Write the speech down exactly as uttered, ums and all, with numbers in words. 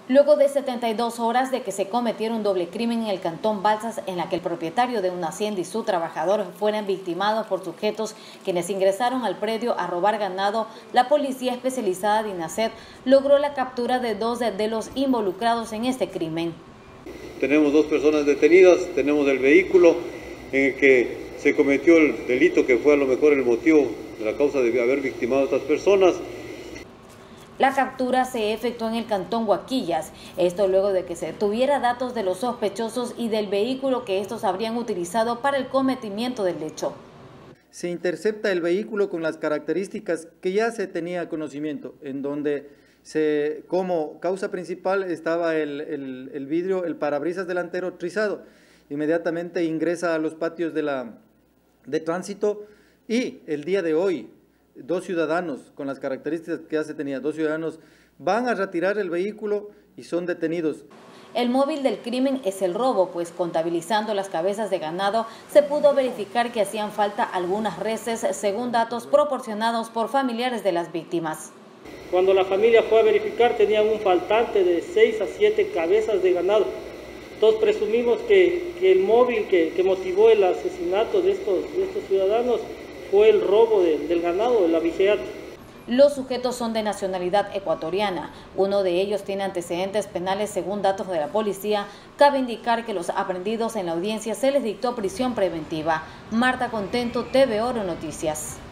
Luego de setenta y dos horas de que se cometiera un doble crimen en el cantón Balsas, en la que el propietario de una hacienda y su trabajador fueran victimados por sujetos quienes ingresaron al predio a robar ganado, la policía especializada de INASED logró la captura de dos de los involucrados en este crimen. Tenemos dos personas detenidas, tenemos el vehículo en el que se cometió el delito, que fue a lo mejor el motivo de la causa de haber victimado a estas personas. La captura se efectuó en el cantón Huaquillas, esto luego de que se tuviera datos de los sospechosos y del vehículo que estos habrían utilizado para el cometimiento del hecho. Se intercepta el vehículo con las características que ya se tenía conocimiento, en donde se, como causa principal estaba el, el, el vidrio, el parabrisas delantero trizado. Inmediatamente ingresa a los patios de, la, de tránsito y el día de hoy, dos ciudadanos con las características que ya se tenía, dos ciudadanos van a retirar el vehículo y son detenidos. El móvil del crimen es el robo, pues contabilizando las cabezas de ganado se pudo verificar que hacían falta algunas reses según datos proporcionados por familiares de las víctimas. Cuando la familia fue a verificar tenían un faltante de seis a siete cabezas de ganado. Entonces presumimos que, que el móvil que, que motivó el asesinato de estos, de estos ciudadanos fue el robo de, del ganado, el abigeato. Los sujetos son de nacionalidad ecuatoriana. Uno de ellos tiene antecedentes penales según datos de la policía. Cabe indicar que los aprendidos en la audiencia se les dictó prisión preventiva. Marta Contento, T V Oro Noticias.